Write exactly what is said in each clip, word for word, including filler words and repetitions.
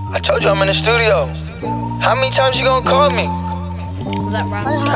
I told you I'm in the studio. How many times you gonna call me? Was that random?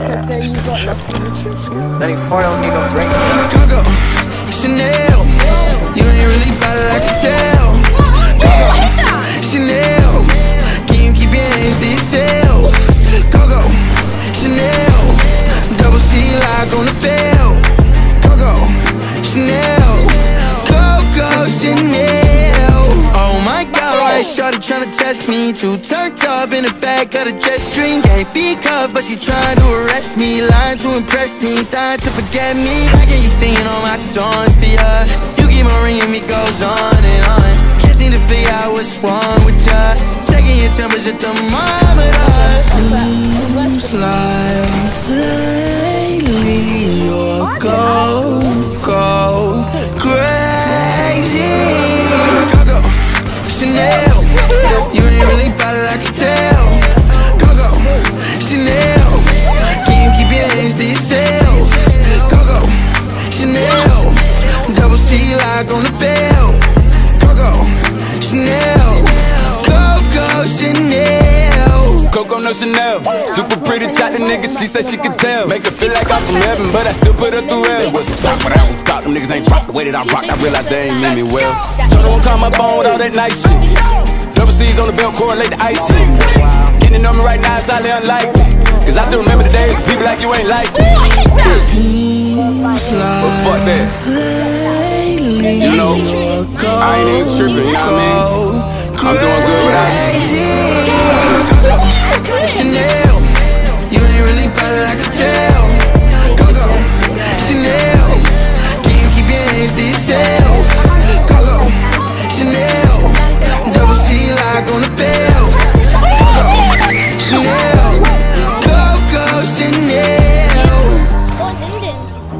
ninety-four don't need no brakes. Coco, Chanel, you ain't really bad, I can tell. Coco, Chanel, can you keep your hands to yourself? Coco, Chanel, double C lock on the bell. Coco, Chanel, Coco, Chanel. Oh my God, shorty tryna test me. Too turned up in the back of the jet stream. Can't be cuffed, but she trying to arrest me. Lying to impress me, dying to forget me. How can you singing all my songs for ya? You keep on ringing me, goes on and on. Can't seem to figure out what's wrong with ya. Checking your temperature, thermometer. Seems like lately you're go, go crazy. Coco, Chanel, you ain't really bad, I can tell. Coco, Chanel, can you keep your hands to yourself? Coco, Chanel, double C lock on the bell. Coco, Chanel, Coco, Chanel. Coco no Chanel, super pretty, talk to niggas, she said she could tell. Make her feel like I'm from heaven, but I still put her through hell. It was a rock when I was top, them niggas ain't rock the way that I rocked. I realized they ain't mean me well. Told her don't call my phone with all that nice shit. Double C's on the belt, correlate the ice hit. Getting on me right now is highly unlikely, cause I still remember the days people like you ain't like me. But fuck that, you know, I ain't even tripping, you know what I mean? I'm doing good without you. Chanel, you ain't really bad, I can tell. Coco, Chanel, can you keep your hands to yourself? Coco, Chanel, double C lock on the bell. Coco, Chanel, Coco, Chanel. Oh, Linden.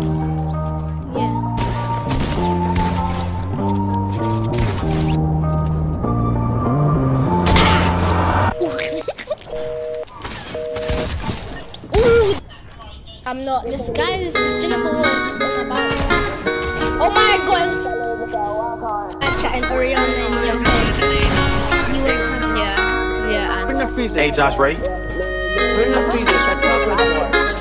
Yeah. Ooh. I'm not. This guy is this Jennifer was just on about. Oh my God! I'm chatting Ariana in your face. You were, yeah, yeah. Bring the freezer. Hey, Josh Ray. Bring the freezer. Shut chocolate for.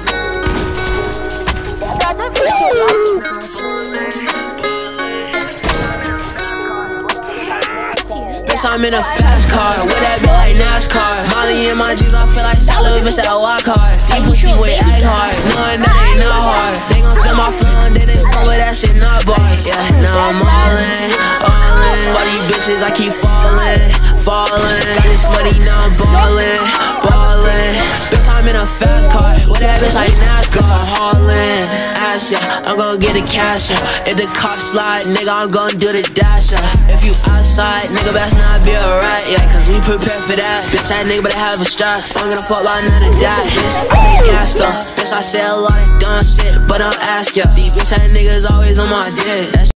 Bitch, I'm in a fast car, with that bitch like NASCAR. Molly in my jeans, I feel like shot, little bitch that walk hard. Deep pussy with act hard, knowing that ain't not hard. They gon' steal my flow and then they song with that shit not bars. Yeah, now I'm all in, all in. For these bitches, I keep falling, falling. Got this money, now I'm ballin', ballin'. Bitch, I'm in a fast car, with that bitch like NASCAR. Haulin', ass yeah, I'm gon' get the cash yeah. If the cops slide, nigga, I'm gon' do the dash yeah. If you outside, nigga, best not be alright, yeah. Cause we prepared for that. Bitch, that nigga better have a strap. I'm gonna fuck by none of that. Bitch, I ain't gassed up. Bitch, I say a lot of dumb shit, but don't ask ya. These bitch, that niggas always on my dick. That's